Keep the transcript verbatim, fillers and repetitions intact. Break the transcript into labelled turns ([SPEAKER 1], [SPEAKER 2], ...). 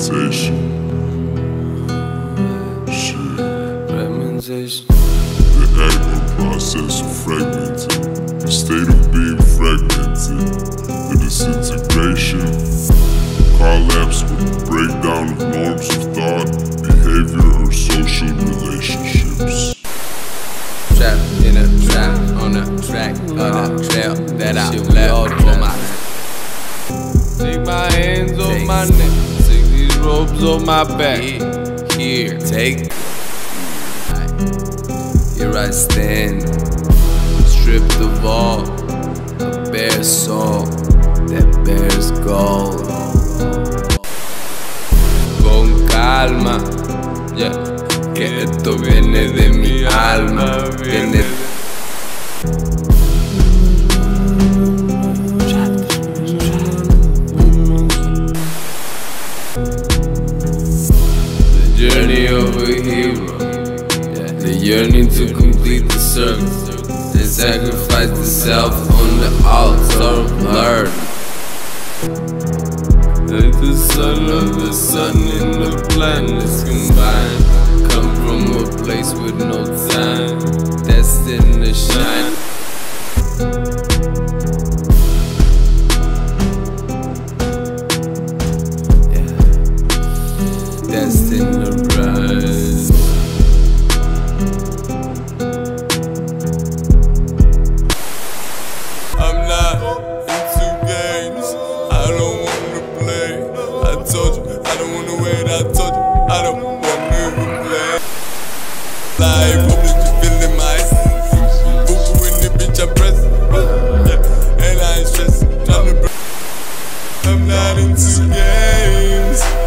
[SPEAKER 1] Fragmentation. Shit.
[SPEAKER 2] Fragmentation.
[SPEAKER 1] The active process of fragmenting. The state of being fragmented. The disintegration. Collapse with the breakdown of norms of thought, behavior, or social relationships.
[SPEAKER 2] Trapped in a trap, on a track, on a trail that I left for my. Take my hands on my neck, take these ropes on my back. Here, take. Here I stand, stripped of all, a bare soul that bears gold. Con calma, yeah, que esto viene de mi alma, viene de... The journey of a hero, the yearning to complete the circle, and sacrifice the self on the altar of learning. Let the sun of the sun and the planets combine, come from a place with no time, destined to shine. Yeah, destined to rise. I'm not into games, I don't wanna play. I told you, I don't wanna wait, I told you, I don't wanna replay. Life, hope that you feeling my Vuku in the bitch, I'm pressing, yeah, and I ain't stressing, trying to break. I'm not into games.